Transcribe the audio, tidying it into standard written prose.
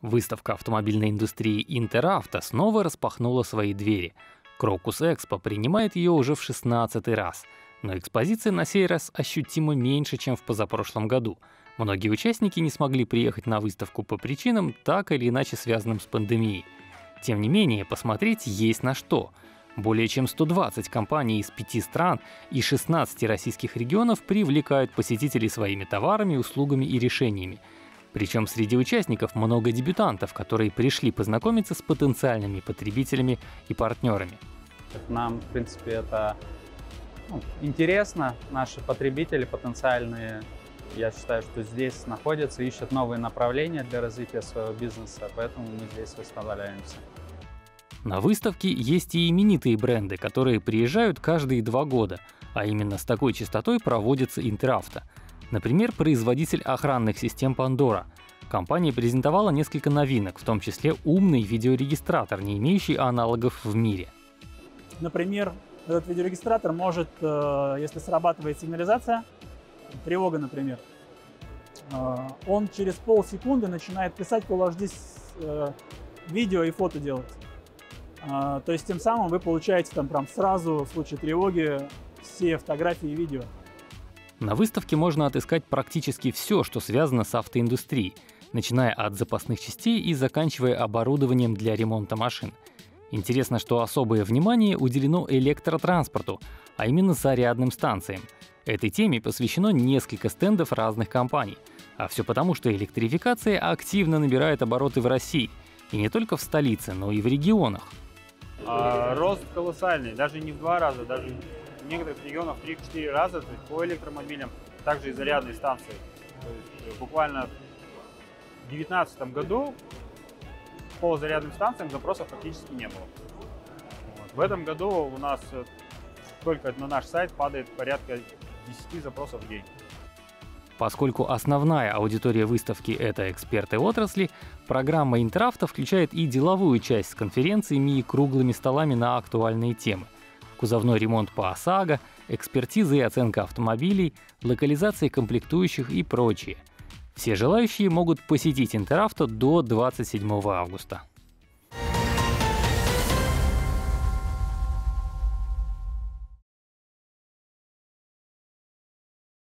Выставка автомобильной индустрии «Интеравто» снова распахнула свои двери. Крокус Экспо принимает ее уже в 16-й раз. Но экспозиция на сей раз ощутимо меньше, чем в позапрошлом году. Многие участники не смогли приехать на выставку по причинам, так или иначе связанным с пандемией. Тем не менее, посмотреть есть на что. Более чем 120 компаний из 5 стран и 16 российских регионов привлекают посетителей своими товарами, услугами и решениями. Причем среди участников много дебютантов, которые пришли познакомиться с потенциальными потребителями и партнерами. Нам, в принципе, это интересно. Наши потребители потенциальные, я считаю, что здесь находятся, ищут новые направления для развития своего бизнеса, поэтому мы здесь выставляемся. На выставке есть и именитые бренды, которые приезжают каждые 2 года, а именно с такой частотой проводится Интеравто. Например, производитель охранных систем Pandora. Компания презентовала несколько новинок, в том числе умный видеорегистратор, не имеющий аналогов в мире. Например, этот видеорегистратор может, если срабатывает сигнализация, тревога, например, он через полсекунды начинает писать Full HD видео и фото делать. То есть тем самым вы получаете там прям сразу в случае тревоги все фотографии и видео. На выставке можно отыскать практически все, что связано с автоиндустрией, начиная от запасных частей и заканчивая оборудованием для ремонта машин. Интересно, что особое внимание уделено электротранспорту, а именно зарядным станциям. Этой теме посвящено несколько стендов разных компаний. А все потому, что электрификация активно набирает обороты в России. И не только в столице, но и в регионах. Рост колоссальный, даже не в 2 раза, даже в некоторых регионах 3-4 раза, то есть по электромобилям, также и зарядные станции. То есть буквально в 2019 году по зарядным станциям запросов практически не было. В этом году у нас только на наш сайт падает порядка 10 запросов в день. Поскольку основная аудитория выставки — это эксперты отрасли, программа Интеравто включает и деловую часть с конференциями и круглыми столами на актуальные темы. Кузовной ремонт по ОСАГО, экспертиза и оценка автомобилей, локализация комплектующих и прочее. Все желающие могут посетить Интеравто до 27 августа.